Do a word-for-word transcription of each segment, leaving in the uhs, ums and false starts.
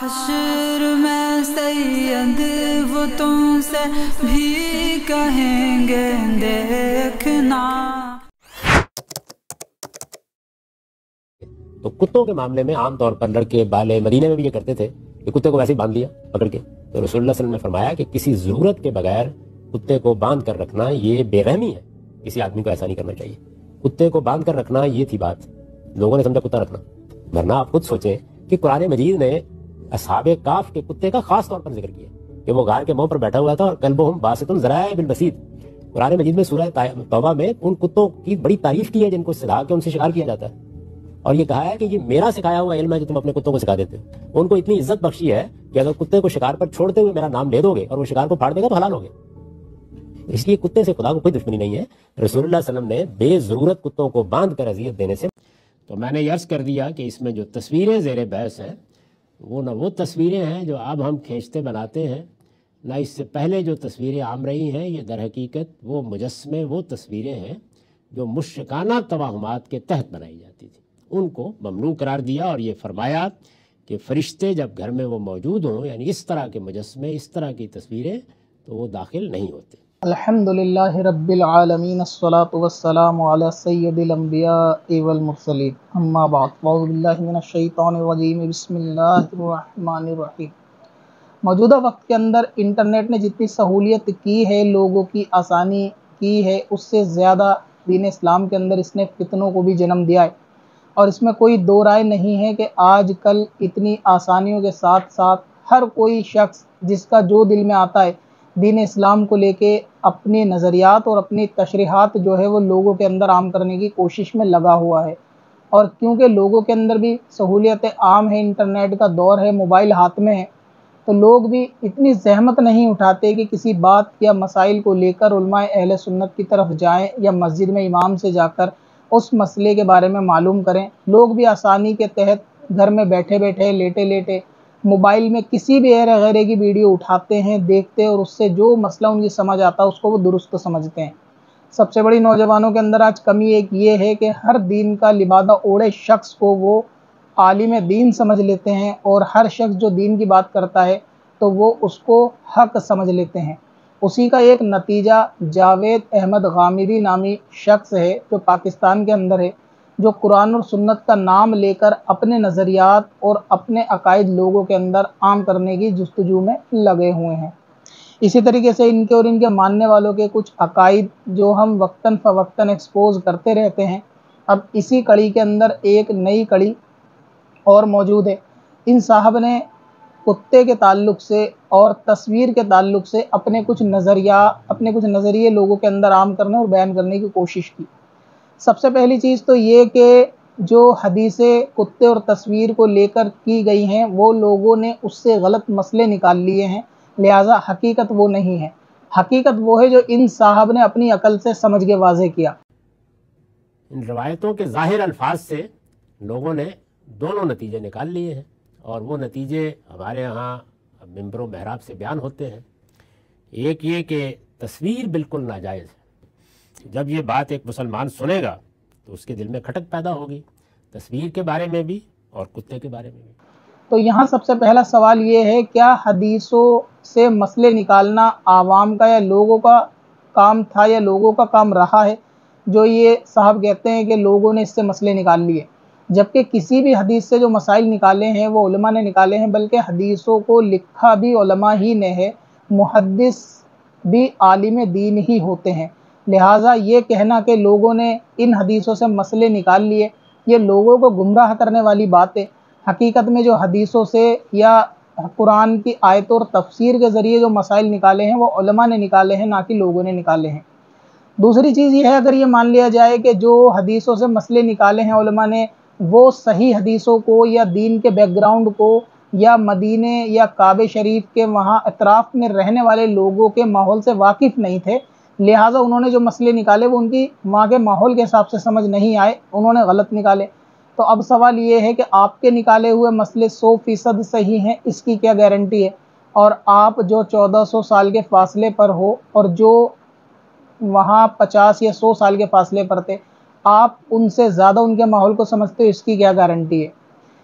حشر میں سید وہ تم سے بھی کہیں گے دیکھنا۔ تو کتوں کے معاملے میں عام طور پر لڑکے بالے مدینے میں بھی یہ کرتے تھے کہ کتے کو ویسے ہی باندھ لیا پکڑ کے، تو رسول اللہ صلی اللہ علیہ وسلم نے فرمایا کہ کسی ضرورت کے بغیر کتے کو باندھ کر رکھنا یہ بے رحمی ہے، کسی آدمی کو ایسا نہیں کرنا چاہیے۔ کتے کو باندھ کر رکھنا یہ تھی بات، لوگوں نے سمجھا کتا رکھنا، ورنہ آپ خود سوچیں کہ قرآن مجید نے اصحاب کاف کے کتے کا خاص طور پر ذکر کیا کہ وہ غار کے منہ پر بیٹھا ہوا تھا اور کلبہم باسط ذرائع بالوسید۔ قرآن مجید میں سورہ توبہ میں ان کتوں کی بڑی تعریف کی ہے جن کو سلا کے ان سے شکار کیا جاتا ہے، اور یہ کہا ہے کہ یہ میرا سکھایا ہوا علم ہے جو تم اپنے کتوں کو سکھا دیتے ہو۔ ان کو اتنی عزت بخشی ہے کہ اگر کتے کو شکار پر چھوڑتے ہوئے میرا نام لے دو گے اور وہ شکار کو پھاڑ دے گا تو حلال ہوگے۔ اس لیے کتے سے خدا کو کوئی دشمنی نہیں ہے۔ رسول اللہ صلی اللہ علیہ وسلم نے بے ضرورت کتوں کو باندھ کر اذیت دینے سے، تو میں نے یہ عرض کر دیا کہ اس میں جو تصویریں زیر بحث ہیں وہ نہ وہ تصویریں ہیں جو اب ہم کھینچتے بناتے ہیں، نہ اس سے پہلے جو تصویریں عام رہی ہیں، یہ در حقیقت وہ مجسمے، وہ تصویریں ہیں جو مشرکانہ توہمات کے تحت بنائی جاتی تھی، ان کو ممنوع قرار دیا اور یہ فرمایا کہ فرشتے جب گھر میں وہ موجود ہوں، یعنی اس طرح کے مجسمے، اس طرح کی تصویریں، تو وہ داخل نہیں ہوتے۔ الحمدللہ رب العالمین، الصلاۃ والسلام علی سید الانبیاء والمرسلین، اما بعد، اعوذ باللہ من الشیطان الرجیم، بسم اللہ الرحمن الرحیم۔ موجودہ وقت کے اندر انٹرنیٹ نے جتنی سہولیت کی ہے، لوگوں کی آسانی کی ہے، اس سے زیادہ دین اسلام کے اندر اس نے فتنوں کو بھی جنم دیا ہے، اور اس میں کوئی دو رائے نہیں ہے کہ آج کل اتنی آسانیوں کے ساتھ ساتھ ہر کوئی شخص جس کا جو دل میں آتا ہے دین اسلام کو لے کے اپنے نظریات اور اپنی تشریحات جو ہے وہ لوگوں کے اندر عام کرنے کی کوشش میں لگا ہوا ہے۔ اور کیونکہ لوگوں کے اندر بھی سہولیت عام ہے، انٹرنیٹ کا دور ہے، موبائل ہاتھ میں ہے، تو لوگ بھی اتنی زحمت نہیں اٹھاتے کہ کسی بات یا مسائل کو لے کر علماء اہل سنت کی طرف جائیں یا مسجد میں امام سے جا کر اس مسئلے کے بارے میں معلوم کریں۔ لوگ بھی آسانی کے تحت گھر میں بیٹھے بیٹھے لیٹے لیٹے موبائل میں کسی بھی ایرے غیرے کی ویڈیو اٹھاتے ہیں، دیکھتے، اور اس سے جو مسئلہ ان کی سمجھ آتا ہے اس کو وہ درست سمجھتے ہیں۔ سب سے بڑی نوجوانوں کے اندر آج کمی ایک یہ ہے کہ ہر دین کا لبادہ اوڑھے شخص کو وہ عالم دین سمجھ لیتے ہیں، اور ہر شخص جو دین کی بات کرتا ہے تو وہ اس کو حق سمجھ لیتے ہیں۔ اسی کا ایک نتیجہ جاوید احمد غامدی نامی شخص ہے جو پاکستان کے اندر ہے، جو قرآن اور سنت کا نام لے کر اپنے نظریات اور اپنے عقائد لوگوں کے اندر عام کرنے کی جستجو میں لگے ہوئے ہیں۔ اسی طریقے سے ان کے اور ان کے ماننے والوں کے کچھ عقائد جو ہم وقتاً فوقتاً ایکسپوز کرتے رہتے ہیں، اب اسی کڑی کے اندر ایک نئی کڑی اور موجود ہے۔ ان صاحب نے کتے کے تعلق سے اور تصویر کے تعلق سے اپنے کچھ نظریہ اپنے کچھ نظریے لوگوں کے اندر عام کرنے اور بیان کرنے کی کوشش کی۔ سب سے پہلی چیز تو یہ کہ جو حدیثیں کتے اور تصویر کو لے کر کی گئی ہیں وہ لوگوں نے اس سے غلط مسئلے نکال لیے ہیں، لہٰذا حقیقت وہ نہیں ہے۔ حقیقت وہ ہے جو ان صاحب نے اپنی عقل سے سمجھ کے واضح کیا۔ ان روایتوں کے ظاہر الفاظ سے لوگوں نے دونوں نتیجے نکال لیے ہیں، اور وہ نتیجے ہمارے ہاں ممبر و محراب سے بیان ہوتے ہیں۔ ایک یہ کہ تصویر بالکل ناجائز ہے۔ جب یہ بات ایک مسلمان سنے گا تو اس کے دل میں کھٹک پیدا ہوگی، تصویر کے بارے میں بھی اور کتے کے بارے میں بھی۔ تو یہاں سب سے پہلا سوال یہ ہے، کیا حدیثوں سے مسئلے نکالنا عوام کا یا لوگوں کا کام تھا یا لوگوں کا کام رہا ہے؟ جو یہ صاحب کہتے ہیں کہ لوگوں نے اس سے مسئلے نکال لیے، جبکہ کسی بھی حدیث سے جو مسائل نکالے ہیں وہ علماء نے نکالے ہیں، بلکہ حدیثوں کو لکھا بھی علماء ہی نے ہے، محدث بھی عالم دین ہی ہوتے ہیں۔ لہٰذا یہ کہنا کہ لوگوں نے ان حدیثوں سے مسئلے نکال لیے، یہ لوگوں کو گمراہ کرنے والی بات ہے۔ حقیقت میں جو حدیثوں سے یا قرآن کی آیتوں اور تفسیر کے ذریعے جو مسائل نکالے ہیں وہ علماء نے نکالے ہیں، نہ کہ لوگوں نے نکالے ہیں۔ دوسری چیز یہ ہے، اگر یہ مان لیا جائے کہ جو حدیثوں سے مسئلے نکالے ہیں علماء نے، وہ صحیح حدیثوں کو یا دین کے بیک گراؤنڈ کو یا مدینے یا کعبہ شریف کے وہاں اطراف میں رہنے والے لوگوں کے ماحول سے واقف نہیں تھے، لہٰذا انہوں نے جو مسئلے نکالے وہ ان کی وہاں کے ماحول کے حساب سے سمجھ نہیں آئے، انہوں نے غلط نکالے۔ تو اب سوال یہ ہے کہ آپ کے نکالے ہوئے مسئلے سو فیصد صحیح ہیں، اس کی کیا گارنٹی ہے؟ اور آپ جو چودہ سو سال کے فاصلے پر ہو اور جو وہاں پچاس یا سو سال کے فاصلے پر تھے، آپ ان سے زیادہ ان کے ماحول کو سمجھتے ہو، اس کی کیا گارنٹی ہے؟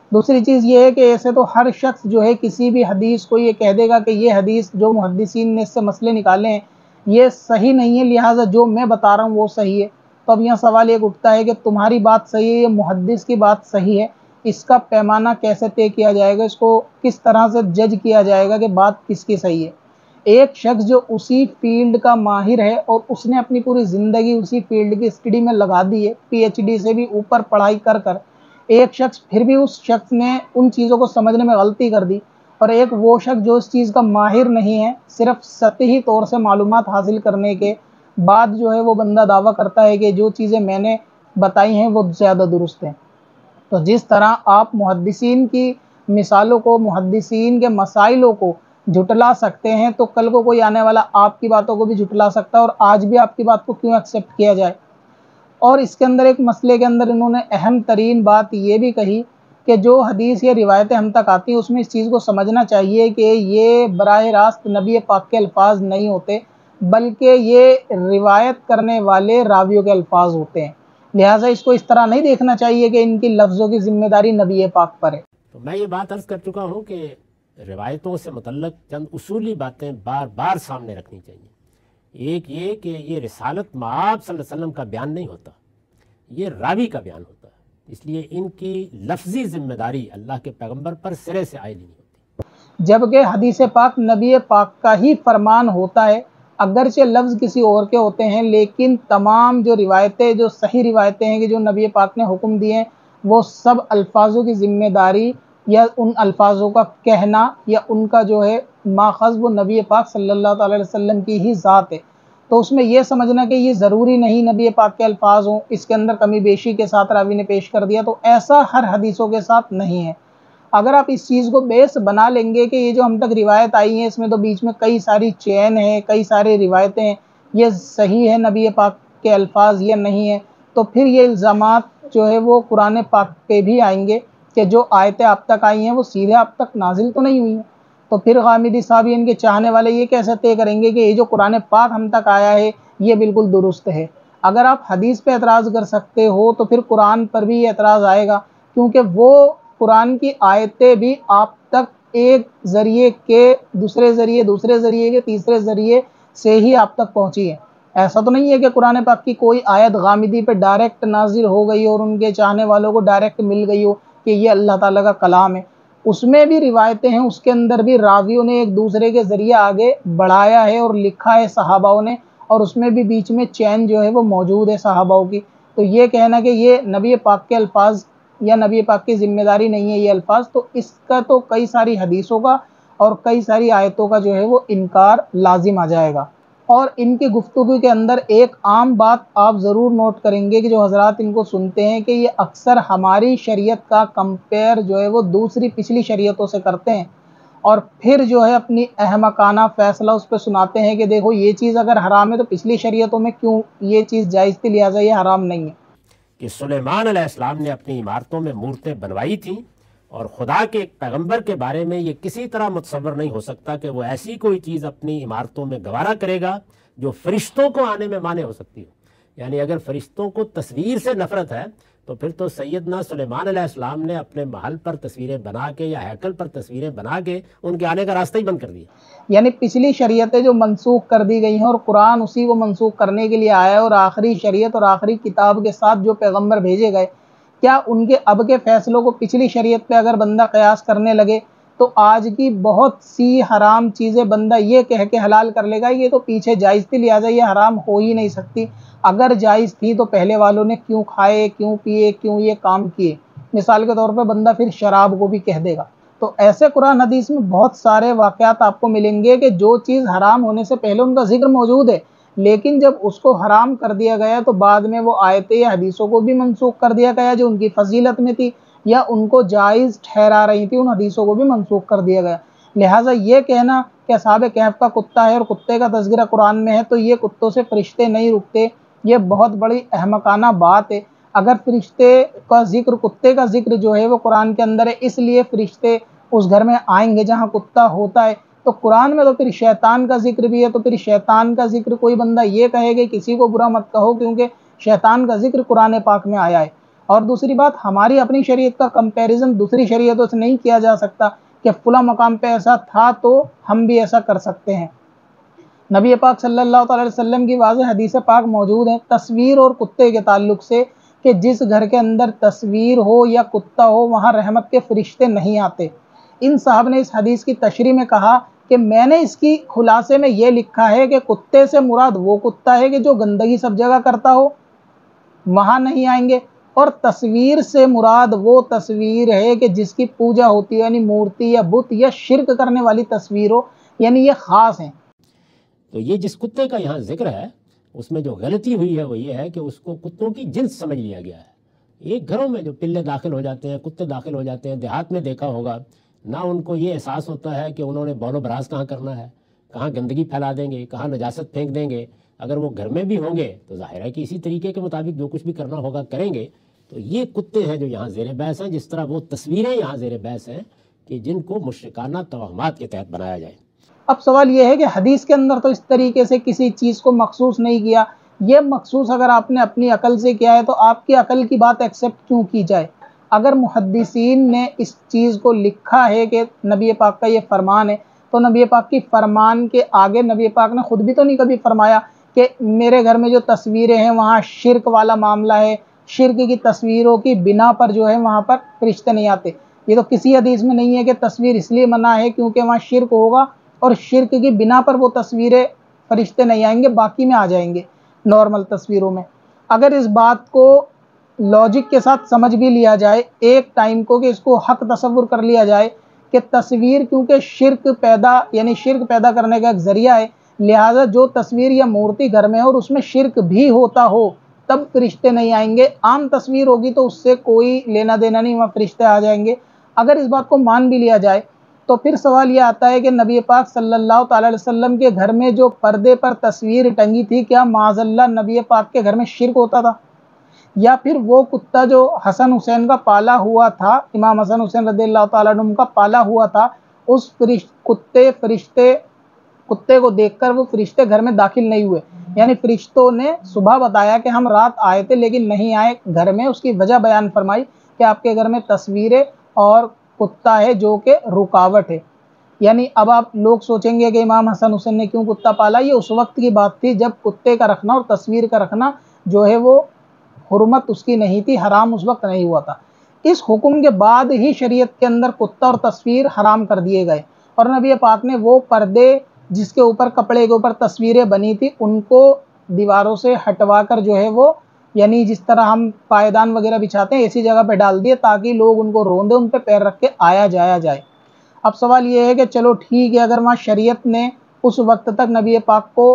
دوسری چیز یہ ہے کہ ایسے تو ہر شخص جو ہے کسی بھی حدیث کو یہ کہہ دے گا کہ یہ حدیث جو محدثین نے اس سے مسئلے نکالے ہیں یہ صحیح نہیں ہے، لہٰذا جو میں بتا رہا ہوں وہ صحیح ہے۔ تو اب یہاں سوال ایک اٹھتا ہے کہ تمہاری بات صحیح ہے یا محدث کی بات صحیح ہے، اس کا پیمانہ کیسے طے کیا جائے گا، اس کو کس طرح سے جج کیا جائے گا کہ بات کس کی صحیح ہے؟ ایک شخص جو اسی فیلڈ کا ماہر ہے اور اس نے اپنی پوری زندگی اسی فیلڈ کی اسٹڈی میں لگا دی ہے، پی ایچ ڈی سے بھی اوپر پڑھائی کر کر، ایک شخص پھر بھی اس شخص نے ان چیزوں کو سمجھنے میں غلطی کر دی، اور ایک وہ شخص جو اس چیز کا ماہر نہیں ہے، صرف سطحی طور سے معلومات حاصل کرنے کے بعد جو ہے وہ بندہ دعویٰ کرتا ہے کہ جو چیزیں میں نے بتائی ہیں وہ زیادہ درست ہیں۔ تو جس طرح آپ محدثین کی مثالوں کو، محدثین کے مسائلوں کو جھٹلا سکتے ہیں، تو کل کو کوئی آنے والا آپ کی باتوں کو بھی جھٹلا سکتا ہے، اور آج بھی آپ کی بات کو کیوں ایکسیپٹ کیا جائے۔ اور اس کے اندر ایک مسئلے کے اندر انہوں نے اہم ترین بات یہ بھی کہی کہ جو حدیث یا روایتیں ہم تک آتی ہیں اس میں اس چیز کو سمجھنا چاہیے کہ یہ براہ راست نبی پاک کے الفاظ نہیں ہوتے، بلکہ یہ روایت کرنے والے راویوں کے الفاظ ہوتے ہیں، لہٰذا اس کو اس طرح نہیں دیکھنا چاہیے کہ ان کی لفظوں کی ذمہ داری نبی پاک پر ہے۔ تو میں یہ بات عرض کر چکا ہوں کہ روایتوں سے متعلق چند اصولی باتیں بار بار سامنے رکھنی چاہیے۔ ایک یہ کہ یہ رسالت مآب صلی اللہ علیہ وسلم کا بیان نہیں ہوتا، یہ راوی کا بیان ہوتا ہے، اس لیے ان کی لفظی ذمہ داری اللہ کے پیغمبر پر سرے سے عائد نہیں ہوتی۔ جبکہ حدیث پاک نبی پاک کا ہی فرمان ہوتا ہے، اگرچہ لفظ کسی اور کے ہوتے ہیں، لیکن تمام جو روایتیں، جو صحیح روایتیں ہیں کہ جو نبی پاک نے حکم دیے ہیں، وہ سب الفاظوں کی ذمہ داری یا ان الفاظوں کا کہنا یا ان کا جو ہے ماخذ وہ نبی پاک صلی اللہ تعالی علیہ وسلم کی ہی ذات ہے۔ تو اس میں یہ سمجھنا کہ یہ ضروری نہیں نبی پاک کے الفاظ ہوں، اس کے اندر کمی بیشی کے ساتھ راوی نے پیش کر دیا، تو ایسا ہر حدیثوں کے ساتھ نہیں ہے۔ اگر آپ اس چیز کو بیس بنا لیں گے کہ یہ جو ہم تک روایت آئی ہیں اس میں تو بیچ میں کئی ساری چین ہیں، کئی ساری روایتیں ہیں، یہ صحیح ہے نبی پاک کے الفاظ یا نہیں ہے، تو پھر یہ الزامات جو ہے وہ قرآن پاک پہ بھی آئیں گے کہ جو آیتیں آپ تک آئی ہیں وہ سیدھے آپ تک نازل تو نہیں ہوئی ہیں۔ تو پھر غامدی صاحب ان کے چاہنے والے یہ کیسے طے کریں گے کہ یہ جو قرآن پاک ہم تک آیا ہے یہ بالکل درست ہے؟ اگر آپ حدیث پہ اعتراض کر سکتے ہو تو پھر قرآن پر بھی یہ اعتراض آئے گا، کیونکہ وہ قرآن کی آیتیں بھی آپ تک ایک ذریعے کے دوسرے ذریعے دوسرے ذریعے کے تیسرے ذریعے سے ہی آپ تک پہنچی ہے۔ ایسا تو نہیں ہے کہ قرآن پاک کی کوئی آیت غامدی پہ ڈائریکٹ نازل ہو گئی اور ان کے چاہنے والوں کو ڈائریکٹ مل گئی ہو کہ یہ اللہ تعالیٰ کا کلام ہے۔ اس میں بھی روایتیں ہیں، اس کے اندر بھی راویوں نے ایک دوسرے کے ذریعے آگے بڑھایا ہے اور لکھا ہے صحاباؤں نے، اور اس میں بھی بیچ میں چین جو ہے وہ موجود ہے صحاباؤں کی۔ تو یہ کہنا کہ یہ نبی پاک کے الفاظ یا نبی پاک کی ذمہ داری نہیں ہے یہ الفاظ، تو اس کا تو کئی ساری حدیثوں کا اور کئی ساری آیتوں کا جو ہے وہ انکار لازم آ جائے گا۔ اور ان کی گفتگو کے اندر ایک عام بات آپ ضرور نوٹ کریں گے کہ جو حضرات ان کو سنتے ہیں کہ یہ اکثر ہماری شریعت کا کمپیئر جو ہے وہ دوسری پچھلی شریعتوں سے کرتے ہیں، اور پھر جو ہے اپنی احمقانہ فیصلہ اس پہ سناتے ہیں کہ دیکھو یہ چیز اگر حرام ہے تو پچھلی شریعتوں میں کیوں یہ چیز جائز تھی، لہٰذا یہ حرام نہیں ہے۔ کہ سلیمان علیہ السلام نے اپنی عمارتوں میں مورتیں بنوائی تھیں، اور خدا کے ایک پیغمبر کے بارے میں یہ کسی طرح متصور نہیں ہو سکتا کہ وہ ایسی کوئی چیز اپنی عمارتوں میں گوارا کرے گا جو فرشتوں کو آنے میں مانع ہو سکتی ہو۔ یعنی اگر فرشتوں کو تصویر سے نفرت ہے تو پھر تو سیدنا سلیمان علیہ السلام نے اپنے محل پر تصویریں بنا کے یا ہیکل پر تصویریں بنا کے ان کے آنے کا راستہ ہی بند کر دیا۔ یعنی پچھلی شریعتیں جو منسوخ کر دی گئی ہیں اور قرآن اسی کو منسوخ کرنے کے لیے آیا ہے، اور آخری شریعت اور آخری کتاب کے ساتھ جو پیغمبر بھیجے گئے، کیا ان کے اب کے فیصلوں کو پچھلی شریعت پہ اگر بندہ قیاس کرنے لگے تو آج کی بہت سی حرام چیزیں بندہ یہ کہہ کے حلال کر لے گا یہ تو پیچھے جائز تھی لہٰذا یہ حرام ہو ہی نہیں سکتی۔ اگر جائز تھی تو پہلے والوں نے کیوں کھائے، کیوں پیے، کیوں یہ کام کیے؟ مثال کے طور پہ بندہ پھر شراب کو بھی کہہ دے گا۔ تو ایسے قرآن حدیث میں بہت سارے واقعات آپ کو ملیں گے کہ جو چیز حرام ہونے سے پہلے ان کا ذکر موجود ہے، لیکن جب اس کو حرام کر دیا گیا تو بعد میں وہ آیتیں یا حدیثوں کو بھی منسوخ کر دیا گیا جو ان کی فضیلت میں تھی یا ان کو جائز ٹھہرا رہی تھی، ان حدیثوں کو بھی منسوخ کر دیا گیا۔ لہٰذا یہ کہنا کہ اصحاب کہف کا کتا ہے اور کتے کا تذکرہ قرآن میں ہے تو یہ کتوں سے فرشتے نہیں رکتے، یہ بہت بڑی احمقانہ بات ہے۔ اگر فرشتے کا ذکر، کتے کا ذکر جو ہے وہ قرآن کے اندر ہے، اس لیے فرشتے اس گھر میں آئیں گے جہاں کتا ہوتا ہے، تو قرآن میں تو پھر شیطان کا ذکر بھی ہے، تو پھر شیطان کا ذکر کوئی بندہ یہ کہے کہ کسی کو برا مت کہو کیونکہ شیطان کا ذکر قرآن پاک میں آیا ہے۔ اور دوسری بات ہماری اپنی شریعت کا کمپیریزن دوسری شریعتوں سے نہیں کیا جا سکتا کہ فلاں مقام پہ ایسا تھا تو ہم بھی ایسا کر سکتے ہیں۔ نبی پاک صلی اللہ تعالی وسلم کی واضح حدیث پاک موجود ہیں تصویر اور کتے کے تعلق سے کہ جس گھر کے اندر تصویر ہو یا کتا ہو وہاں رحمت کے فرشتے نہیں آتے۔ ان صاحب نے اس حدیث کی تشریح میں کہا کہ میں نے اس کی خلاصے میں یہ لکھا ہے کہ کتے سے مراد وہ کتا ہے کہ جو گندگی سب جگہ کرتا ہو، وہاں نہیں آئیں گے، اور تصویر سے مراد وہ تصویر ہے کہ جس کی پوجا ہوتی ہے، یعنی مورتی یا بت یا شرک کرنے والی تصویر ہو، یعنی یہ خاص ہیں۔ تو یہ جس کتے کا یہاں ذکر ہے اس میں جو غلطی ہوئی ہے وہ یہ ہے کہ اس کو کتوں کی جنس سمجھ لیا گیا ہے۔ ایک گھروں میں جو پلے داخل ہو جاتے ہیں، کتے داخل ہو جاتے ہیں، دیہات میں دیکھا ہوگا، نہ ان کو یہ احساس ہوتا ہے کہ انہوں نے بول و براز کہاں کرنا ہے، کہاں گندگی پھیلا دیں گے، کہاں نجاست پھینک دیں گے۔ اگر وہ گھر میں بھی ہوں گے تو ظاہر ہے کہ اسی طریقے کے مطابق جو کچھ بھی کرنا ہوگا کریں گے۔ تو یہ کتے ہیں جو یہاں زیر بحث ہیں، جس طرح وہ تصویریں یہاں زیر بحث ہیں کہ جن کو مشرکانہ توہمات کے تحت بنایا جائے۔ اب سوال یہ ہے کہ حدیث کے اندر تو اس طریقے سے کسی چیز کو مخصوص نہیں کیا، یہ مخصوص اگر آپ نے اپنی عقل سے کیا ہے تو آپ کی عقل کی بات ایکسیپٹ کیوں کی جائے؟ اگر محدثین نے اس چیز کو لکھا ہے کہ نبی پاک کا یہ فرمان ہے تو نبی پاک کی فرمان کے آگے نبی پاک نے خود بھی تو نہیں کبھی فرمایا کہ میرے گھر میں جو تصویریں ہیں وہاں شرک والا معاملہ ہے، شرک کی تصویروں کی بنا پر جو ہے وہاں پر فرشتے نہیں آتے۔ یہ تو کسی حدیث میں نہیں ہے کہ تصویر اس لیے منع ہے کیونکہ وہاں شرک ہوگا اور شرک کی بنا پر وہ تصویریں فرشتے نہیں آئیں گے، باقی میں آ جائیں گے نارمل تصویروں میں۔ اگر اس بات کو لاجک کے ساتھ سمجھ بھی لیا جائے ایک ٹائم کو، کہ اس کو حق تصور کر لیا جائے کہ تصویر کیونکہ شرک پیدا یعنی شرک پیدا کرنے کا ایک ذریعہ ہے، لہٰذا جو تصویر یا مورتی گھر میں ہو اور اس میں شرک بھی ہوتا ہو تب فرشتے نہیں آئیں گے۔ عام تصویر ہوگی تو اس سے کوئی لینا دینا نہیں، وہاں فرشتے آ جائیں گے۔ اگر اس بات کو مان بھی لیا جائے تو پھر سوال یہ آتا ہے کہ نبی پاک صلی اللہ تعالی علیہ وسلم کے گھر میں جو پردے پر تصویر ٹنگی تھی، کیا معاذ اللہ نبی پاک کے گھر میں شرک ہوتا تھا؟ یا پھر وہ کتا جو حسن حسین کا پالا ہوا تھا، امام حسن حسین رضی اللہ تعالیٰ عنہ کا پالا ہوا تھا، اس فرشت کتے فرشتے کتے کو دیکھ کر وہ فرشتے گھر میں داخل نہیں ہوئے؟ یعنی فرشتوں نے صبح بتایا کہ ہم رات آئے تھے لیکن نہیں آئے گھر میں، اس کی وجہ بیان فرمائی کہ آپ کے گھر میں تصویریں اور کتا ہے جو کہ رکاوٹ ہے۔ یعنی اب آپ لوگ سوچیں گے کہ امام حسن حسین نے کیوں کتا پالا؟ یہ اس وقت کی بات تھی جب کتے کا رکھنا اور تصویر کا رکھنا جو ہے وہ حرمت اس کی نہیں تھی، حرام اس وقت نہیں ہوا تھا۔ اس حکم کے بعد ہی شریعت کے اندر کتا اور تصویر حرام کر دیے گئے، اور نبی پاک نے وہ پردے جس کے اوپر کپڑے کے اوپر تصویریں بنی تھی ان کو دیواروں سے ہٹوا کر جو ہے وہ یعنی جس طرح ہم پائیدان وغیرہ بچھاتے ہیں ایسی جگہ پہ ڈال دیے تاکہ لوگ ان کو روندے ان پہ پیر رکھ کے آیا جایا جائے۔ اب سوال یہ ہے کہ چلو ٹھیک ہے، اگر وہاں شریعت نے اس وقت تک نبی پاک کو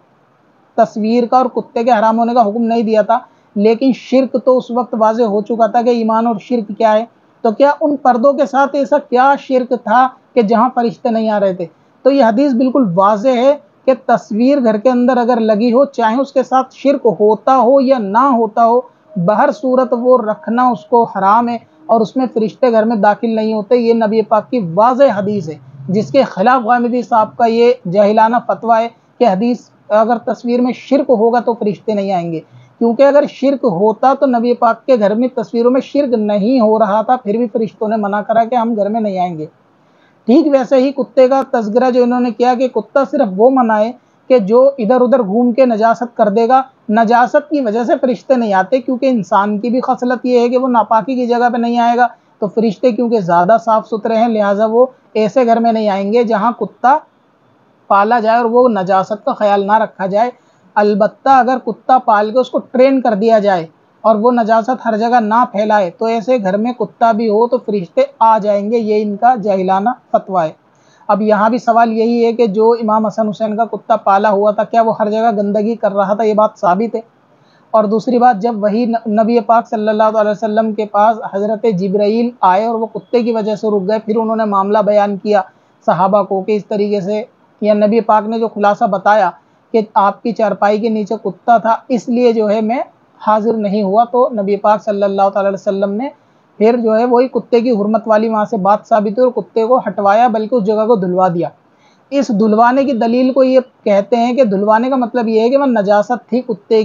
تصویر کا اور کتے کے حرام ہونے کا حکم نہیں دیا تھا، لیکن شرک تو اس وقت واضح ہو چکا تھا کہ ایمان اور شرک کیا ہے، تو کیا ان پردوں کے ساتھ ایسا کیا شرک تھا کہ جہاں فرشتے نہیں آ رہے تھے؟ تو یہ حدیث بالکل واضح ہے کہ تصویر گھر کے اندر اگر لگی ہو، چاہے اس کے ساتھ شرک ہوتا ہو یا نہ ہوتا ہو، بہر صورت وہ رکھنا اس کو حرام ہے اور اس میں فرشتے گھر میں داخل نہیں ہوتے۔ یہ نبی پاک کی واضح حدیث ہے، جس کے خلاف غامدی صاحب کا یہ جاہلانہ فتویٰ ہے کہ حدیث اگر تصویر میں شرک ہوگا تو فرشتے نہیں آئیں گے، کیونکہ اگر شرک ہوتا تو نبی پاک کے گھر میں تصویروں میں شرک نہیں ہو رہا تھا، پھر بھی فرشتوں نے منع کرا کہ ہم گھر میں نہیں آئیں گے۔ ٹھیک ویسے ہی کتے کا تذکرہ جو انہوں نے کیا کہ کتا صرف وہ منع ہے کہ جو ادھر ادھر گھوم کے نجاست کر دے گا، نجاست کی وجہ سے فرشتے نہیں آتے، کیونکہ انسان کی بھی خصلت یہ ہے کہ وہ ناپاکی کی جگہ پہ نہیں آئے گا، تو فرشتے کیونکہ زیادہ صاف ستھرے ہیں لہٰذا وہ ایسے گھر میں نہیں آئیں گے جہاں کتا پالا جائے اور وہ نجاست کا خیال نہ رکھا جائے۔ البتہ اگر کتا پال کے اس کو ٹرین کر دیا جائے اور وہ نجاست ہر جگہ نہ پھیلائے تو ایسے گھر میں کتا بھی ہو تو فرشتے آ جائیں گے، یہ ان کا جاہلانہ فتویٰ ہے۔ اب یہاں بھی سوال یہی ہے کہ جو امام حسن حسین کا کتا پالا ہوا تھا کیا وہ ہر جگہ گندگی کر رہا تھا؟ یہ بات ثابت ہے۔ اور دوسری بات، جب وہی نبی پاک صلی اللہ علیہ وسلم کے پاس حضرت جبرائیل آئے اور وہ کتے کی وجہ سے رک گئے، پھر انہوں نے معاملہ بیان کیا صحابہ کو کہ اس طریقے سے، یا نبی پاک نے جو خلاصہ بتایا کہ آپ کی چارپائی کے نیچے کتا تھا اس لیے جو ہے میں حاضر نہیں ہوا، تو نبی پاک صلی اللہ تعالی علیہ وسلم نے پھر جو ہے وہی کتے کی حرمت والی وہاں سے بات ثابت ہوئی اور کتے کو ہٹوایا، بلکہ اس جگہ کو دھلوا دیا۔ اس دھلوانے کی دلیل کو یہ کہتے ہیں کہ دھلوانے کا مطلب یہ ہے کہ وہ نجاست تھی کتے کی،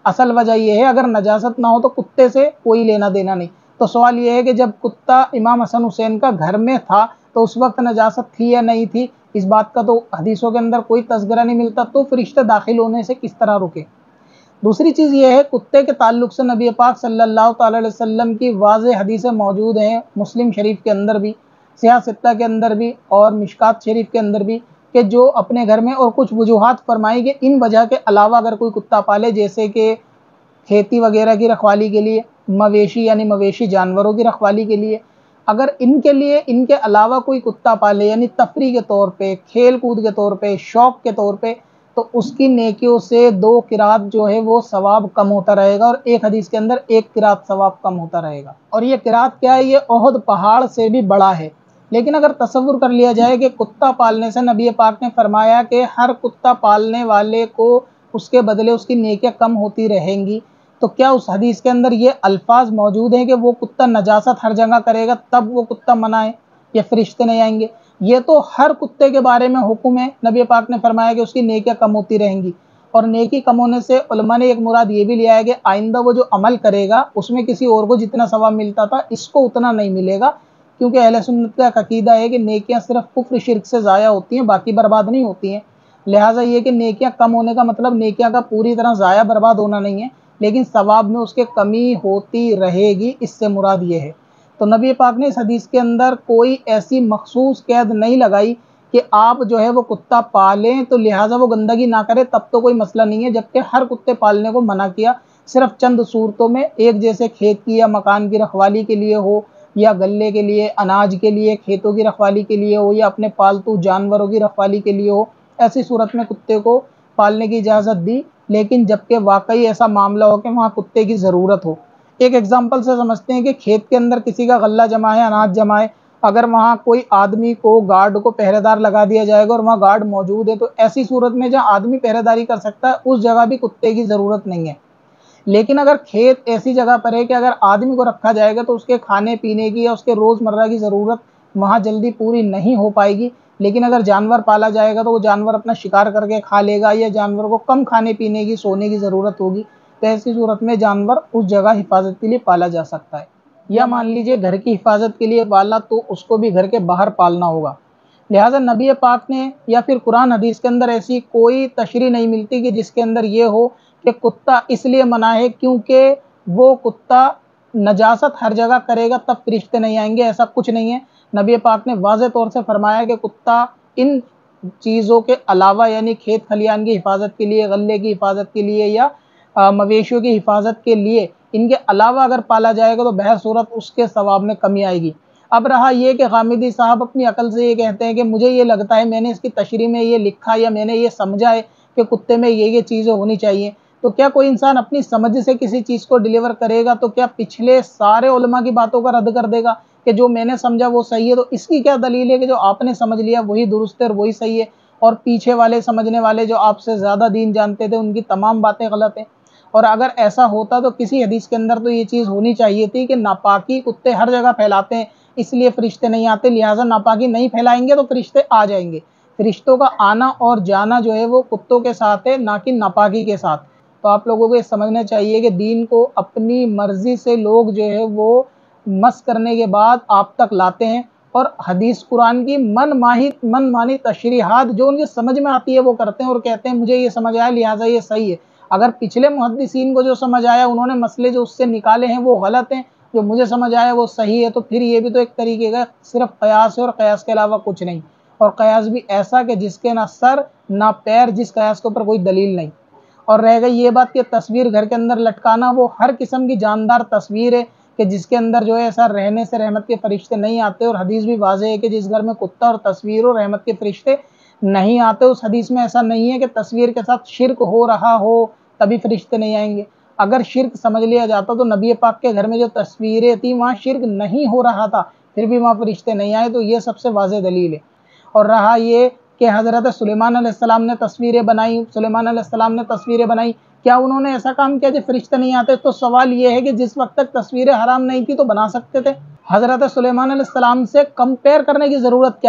اصل وجہ یہ ہے اگر نجاست نہ ہو تو کتے سے کوئی لینا دینا نہیں۔ تو سوال یہ ہے کہ جب کتا امام حسن حسین کا گھر میں تھا تو اس وقت نجاست تھی یا نہیں تھی، اس بات کا تو حدیثوں کے اندر کوئی تذکرہ نہیں ملتا، تو فرشتے داخل ہونے سے کس طرح رکے۔ دوسری چیز یہ ہے کتے کے تعلق سے نبی پاک صلی اللہ تعالی علیہ وسلم کی واضح حدیثیں موجود ہیں، مسلم شریف کے اندر بھی، صحیح ستہ کے اندر بھی اور مشکات شریف کے اندر بھی، کہ جو اپنے گھر میں اور کچھ وجوہات فرمائی کہ ان وجہ کے علاوہ اگر کوئی کتا پالے، جیسے کہ کھیتی وغیرہ کی رکھوالی کے لیے، مویشی یعنی مویشی جانوروں کی رکھوالی کے لیے، اگر ان کے لیے ان کے علاوہ کوئی کتا پالے یعنی تفریح کے طور پہ، کھیل کود کے طور پہ، شوق کے طور پہ، تو اس کی نیکیوں سے دو قرات جو ہے وہ ثواب کم ہوتا رہے گا، اور ایک حدیث کے اندر ایک قرات ثواب کم ہوتا رہے گا۔ اور یہ قرات کیا ہے؟ یہ احد پہاڑ سے بھی بڑا ہے۔ لیکن اگر تصور کر لیا جائے کہ کتا پالنے سے نبی پاک نے فرمایا کہ ہر کتا پالنے والے کو اس کے بدلے اس کی نیکیاں کم ہوتی رہیں گی، تو کیا اس حدیث کے اندر یہ الفاظ موجود ہیں کہ وہ کتا نجاست ہر جگہ کرے گا تب وہ کتا منع ہے یا فرشتے نہیں آئیں گے؟ یہ تو ہر کتے کے بارے میں حکم ہے، نبی پاک نے فرمایا کہ اس کی نیکیاں کم ہوتی رہیں گی، اور نیکی کم ہونے سے علماء نے ایک مراد یہ بھی لیا ہے کہ آئندہ وہ جو عمل کرے گا اس میں کسی اور کو جتنا ثواب ملتا تھا اس کو اتنا نہیں ملے گا، کیونکہ اہل سنت کا عقیدہ ہے کہ نیکیاں صرف کفر شرک سے ضائع ہوتی ہیں، باقی برباد نہیں ہوتی ہیں۔ لہٰذا یہ کہ نیکیاں کم ہونے کا مطلب نیکیاں کا پوری طرح ضائع برباد ہونا نہیں ہے، لیکن ثواب میں اس کے کمی ہوتی رہے گی، اس سے مراد یہ ہے۔ تو نبی پاک نے اس حدیث کے اندر کوئی ایسی مخصوص قید نہیں لگائی کہ آپ جو ہے وہ کتا پالیں تو لہٰذا وہ گندگی نہ کرے تب تو کوئی مسئلہ نہیں ہے، جبکہ ہر کتے پالنے کو منع کیا، صرف چند صورتوں میں، ایک جیسے کھیت کی یا مکان کی رکھوالی کے لیے ہو، یا غلے کے لیے، اناج کے لیے، کھیتوں کی رکھوالی کے لیے ہو، یا اپنے پالتو جانوروں کی رکھوالی کے لیے ہو، ایسی صورت میں کتے کو پالنے کی اجازت دی، لیکن جبکہ واقعی ایسا معاملہ ہو کہ وہاں کتے کی ضرورت ہو۔ ایک ایگزامپل سے سمجھتے ہیں کہ کھیت کے اندر کسی کا غلہ جمع ہے، اناج جمع ہے، اگر وہاں کوئی آدمی کو گارڈ کو پہرے دار لگا دیا جائے گا اور وہاں گارڈ موجود ہے، تو ایسی صورت میں جہاں آدمی پہرے داری کر سکتا ہے اس جگہ بھی کتے کی ضرورت نہیں ہے۔ لیکن اگر کھیت ایسی جگہ پر ہے کہ اگر آدمی کو رکھا جائے گا تو اس کے کھانے پینے کی یا اس کے روزمرہ کی ضرورت وہاں جلدی پوری نہیں ہو پائے گی، لیکن اگر جانور پالا جائے گا تو وہ جانور اپنا شکار کر کے کھا لے گا، یا جانور کو کم کھانے پینے کی، سونے کی ضرورت ہوگی، تو ایسی صورت میں جانور اس جگہ حفاظت کے لیے پالا جا سکتا ہے۔ یا مان لیجئے گھر کی حفاظت کے لیے پالا تو اس کو بھی گھر کے باہر پالنا ہوگا۔ لہٰذا نبی پاک نے یا پھر قرآن حدیث کے اندر ایسی کوئی تشریح نہیں ملتی کہ جس کے اندر یہ ہو کہ کتا اس لیے منع ہے کیونکہ وہ کتا نجاست ہر جگہ کرے گا تب فرشتے نہیں آئیں گے، ایسا کچھ نہیں ہے۔ نبی پاک نے واضح طور سے فرمایا کہ کتا ان چیزوں کے علاوہ یعنی کھیت کھلیان کی حفاظت کے لیے، غلے کی حفاظت کے لیے یا مویشیوں کی حفاظت کے لیے، ان کے علاوہ اگر پالا جائے گا تو بہر صورت اس کے ثواب میں کمی آئے گی۔ اب رہا یہ کہ غامدی صاحب اپنی عقل سے یہ کہتے ہیں کہ مجھے یہ لگتا ہے، میں نے اس کی تشریح میں یہ لکھا یا میں نے یہ سمجھا ہے کہ کتے میں یہ یہ چیزیں ہونی چاہیے، تو کیا کوئی انسان اپنی سمجھ سے کسی چیز کو ڈیلیور کرے گا تو کیا پچھلے سارے علماء کی باتوں کا رد کر دے گا کہ جو میں نے سمجھا وہ صحیح ہے؟ تو اس کی کیا دلیل ہے کہ جو آپ نے سمجھ لیا وہی درست ہے اور وہی صحیح ہے، اور پیچھے والے سمجھنے والے جو آپ سے زیادہ دین جانتے تھے ان کی تمام باتیں غلط ہیں؟ اور اگر ایسا ہوتا تو کسی حدیث کے اندر تو یہ چیز ہونی چاہیے تھی کہ ناپاکی کتے ہر جگہ پھیلاتے ہیں اس لیے فرشتے نہیں آتے، لہٰذا ناپاکی نہیں پھیلائیں گے تو فرشتے آ جائیں گے۔ فرشتوں کا آنا اور جانا جو ہے وہ کتوں کے ساتھ ہے، نہ کہ ناپاکی کے ساتھ۔ تو آپ لوگوں کو یہ سمجھنا چاہیے کہ دین کو اپنی مرضی سے لوگ جو ہے وہ مس کرنے کے بعد آپ تک لاتے ہیں، اور حدیث قرآن کی من ماہی من مانی تشریحات جو ان کی سمجھ میں آتی ہے وہ کرتے ہیں اور کہتے ہیں مجھے یہ سمجھ آیا لہٰذا یہ صحیح ہے۔ اگر پچھلے محدثین کو جو سمجھ آیا انہوں نے مسئلے جو اس سے نکالے ہیں وہ غلط ہیں، جو مجھے سمجھ آیا وہ صحیح ہے، تو پھر یہ بھی تو ایک طریقے کا صرف قیاس ہے اور قیاس کے علاوہ کچھ نہیں، اور قیاس بھی ایسا کہ جس کے نہ سر نہ پیر، جس قیاس کے اوپر کوئی دلیل نہیں۔ اور رہ گئی یہ بات کہ تصویر گھر کے اندر لٹکانا، وہ ہر قسم کی جاندار تصویر ہے کہ جس کے اندر جو ہے ایسا رہنے سے رحمت کے فرشتے نہیں آتے، اور حدیث بھی واضح ہے کہ جس گھر میں کتا اور تصویر اور رحمت کے فرشتے نہیں آتے، اس حدیث میں ایسا نہیں ہے کہ تصویر کے ساتھ شرک ہو رہا ہو تبھی فرشتے نہیں آئیں گے۔ اگر شرک سمجھ لیا جاتا تو نبی پاک کے گھر میں جو تصویریں تھیں وہاں شرک نہیں ہو رہا تھا، پھر بھی وہاں فرشتے نہیں آئے، تو یہ سب سے واضح دلیل ہے۔ اور رہا یہ کہ حضرت سلیمان علیہ السلام نے تصویریں بنائی، سلیمان علیہ السلام نے تصویریں بنائی، کیا انہوں نے ایسا کام کیا جو فرشتے نہیں آتے؟ تو سوال یہ ہے کہ جس وقت تک تصویریں حرام نہیں تھی تو بنا سکتے تھے، حضرت سلیمان علیہ السلام سے کمپیئر کرنے کی ضرورت کیا ہے؟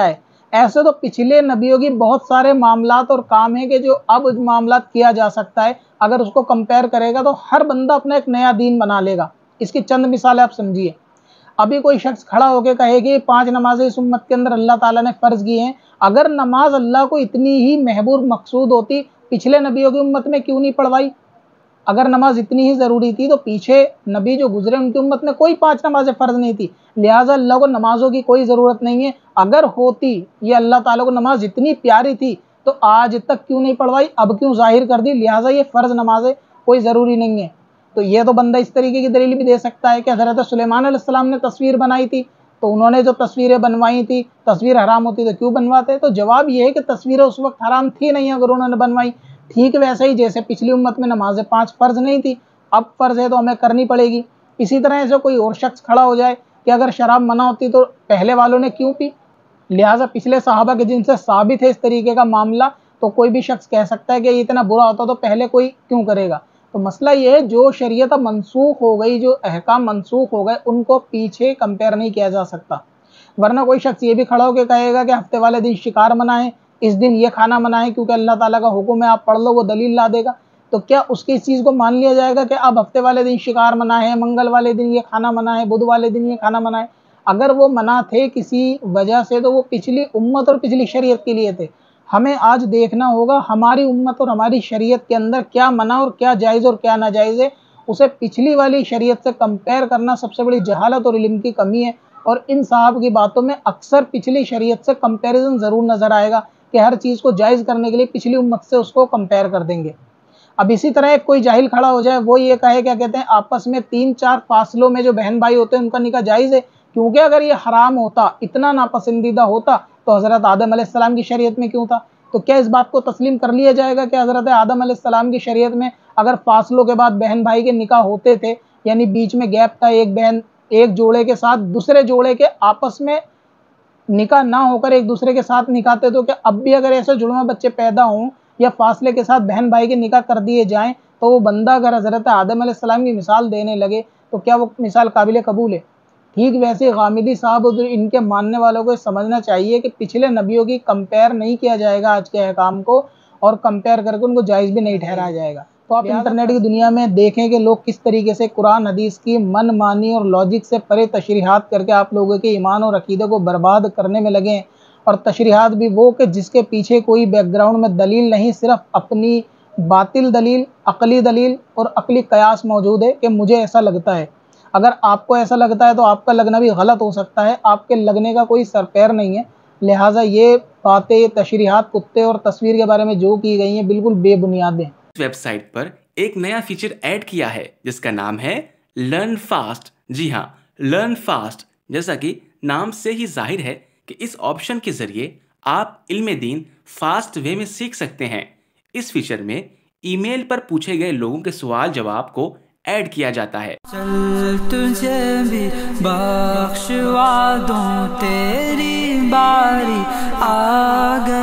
ایسے تو پچھلے نبیوں کی بہت سارے معاملات اور کام ہیں کہ جو اب معاملات کیا جا سکتا ہے، اگر اس کو کمپیئر کرے گا تو ہر بندہ اپنا ایک نیا دین بنا لے گا۔ اس کی چند مثالیں آپ سمجھیے۔ ابھی کوئی شخص کھڑا ہو کے کہے کہ پانچ نمازیں اس امت کے اندر اللہ تعالیٰ نے فرض کی ہیں، اگر نماز اللہ کو اتنی ہی محبوب مقصود ہوتی پچھلے نبیوں کی امت میں کیوں نہیں پڑھوائی؟ اگر نماز اتنی ہی ضروری تھی تو پیچھے نبی جو گزرے ان کی امت میں کوئی پانچ نمازیں فرض نہیں تھی، لہٰذا اللہ کو نمازوں کی کوئی ضرورت نہیں ہے۔ اگر ہوتی یہ اللہ تعالیٰ کو نماز اتنی پیاری تھی تو آج تک کیوں نہیں پڑھوائی، اب کیوں ظاہر کر دی، لہٰذا یہ فرض نمازیں کوئی ضروری نہیں ہے۔ تو یہ تو بندہ اس طریقے کی دلیل بھی دے سکتا ہے کہ حضرت سلیمان علیہ السلام نے تصویر بنائی تھی، تو انہوں نے جو تصویریں بنوائی تھی تصویر حرام ہوتی تو کیوں بنواتے؟ تو جواب یہ ہے کہ تصویریں اس وقت حرام تھی نہیں اگر انہوں نے بنوائی۔ ٹھیک ویسے ہی جیسے پچھلی امت میں نمازیں پانچ فرض نہیں تھی، اب فرض ہے تو ہمیں کرنی پڑے گی۔ اسی طرح ایسے کوئی اور شخص کھڑا ہو جائے کہ اگر شراب منع ہوتی تو پہلے والوں نے کیوں پی، لہٰذا پچھلے صحابہ کے جن سے ثابت ہے اس طریقے کا معاملہ، تو کوئی بھی شخص کہہ سکتا ہے کہ یہ اتنا برا ہوتا تو پہلے کوئی کیوں کرے گا۔ تو مسئلہ یہ ہے جو شریعت منسوخ ہو گئی، جو احکام منسوخ ہو گئے، ان کو پیچھے کمپیئر نہیں کیا جا سکتا۔ ورنہ کوئی شخص یہ بھی کھڑا ہو کے کہے گا کہ ہفتے والے دن شکار منع ہے، اس دن یہ کھانا منع ہے کیونکہ اللہ تعالیٰ کا حکم ہے، آپ پڑھ لو، وہ دلیل لا دے گا، تو کیا اس کی اس چیز کو مان لیا جائے گا کہ اب ہفتے والے دن شکار منع ہے، منگل والے دن یہ کھانا منع ہے، بدھ والے دن یہ کھانا منع ہے؟ اگر وہ منع تھے کسی وجہ سے تو وہ پچھلی امت اور پچھلی شریعت کے لیے تھے۔ ہمیں آج دیکھنا ہوگا ہماری امت اور ہماری شریعت کے اندر کیا منع اور کیا جائز اور کیا ناجائز ہے، اسے پچھلی والی شریعت سے کمپیئر کرنا سب سے بڑی جہالت اور علم کی کمی ہے۔ اور ان صاحب کی باتوں میں اکثر پچھلی شریعت سے کمپیریزن ضرور نظر آئے گا کہ ہر چیز کو جائز کرنے کے لیے پچھلی امت سے اس کو کمپیئر کر دیں گے۔ اب اسی طرح ایک کوئی جاہل کھڑا ہو جائے، وہ یہ کہے کیا کہتے ہیں آپس میں تین چار فاصلوں میں جو بہن بھائی ہوتے ہیں ان کا نکاح جائز ہے، کیونکہ اگر یہ حرام ہوتا، اتنا ناپسندیدہ ہوتا تو حضرت آدم علیہ السلام کی شریعت میں کیوں تھا؟ تو کیا اس بات کو تسلیم کر لیا جائے گا کہ حضرت آدم علیہ السلام کی شریعت میں اگر فاصلوں کے بعد بہن بھائی کے نکاح ہوتے تھے، یعنی بیچ میں گیپ تھا، ایک بہن ایک جوڑے کے ساتھ دوسرے جوڑے کے آپس میں نکاح نہ ہو کر ایک دوسرے کے ساتھ نکاحتے، تو کیا اب بھی اگر ایسے جڑواں بچے پیدا ہوں یا فاصلے کے ساتھ بہن بھائی کے نکاح کر دیے جائیں تو وہ بندہ اگر حضرت آدم علیہ السلام کی مثال دینے لگے تو کیا وہ مثال قابل قبول ہے؟ ٹھیک ویسے غامدی صاحب اور ان کے ماننے والوں کو سمجھنا چاہیے کہ پچھلے نبیوں کی کمپیئر نہیں کیا جائے گا آج کے احکام کو، اور کمپیئر کر کے ان کو جائز بھی نہیں ٹھہرایا جائے گا۔ تو آپ انٹرنیٹ کی دنیا میں دیکھیں کہ لوگ کس طریقے سے قرآن حدیث کی من مانی اور لاجک سے پرے تشریحات کر کے آپ لوگوں کے ایمان اور عقیدے کو برباد کرنے میں لگے ہیں، اور تشریحات بھی وہ کہ جس کے پیچھے کوئی بیک گراؤنڈ میں دلیل نہیں، صرف اپنی باطل دلیل، عقلی دلیل اور عقلی قیاس موجود ہے کہ مجھے ایسا لگتا ہے۔ اگر آپ کو ایسا لگتا ہے تو آپ کا لگنا بھی غلط ہو سکتا ہے، آپ کے لگنے کا کوئی سر پیر نہیں ہے، لہٰذا یہ باتیں، تشریحات کتے اور تصویر کے بارے میں جو کی گئی ہیں بالکل بے بنیاد ہیں۔ ویب سائٹ پر ایک نیا فیچر ایڈ کیا ہے جس کا نام ہے لرن فاسٹ۔ جی ہاں، لرن فاسٹ، جیسا کہ نام سے ہی ظاہر ہے کہ اس آپشن کے ذریعے آپ علم دین فاسٹ وے میں سیکھ سکتے ہیں۔ اس فیچر میں ای میل پر پوچھے گئے لوگوں کے سوال جواب کو ایڈ کیا جاتا ہے۔ چل تجھے بھی بخشوا دوں، تیری باری آ گئی۔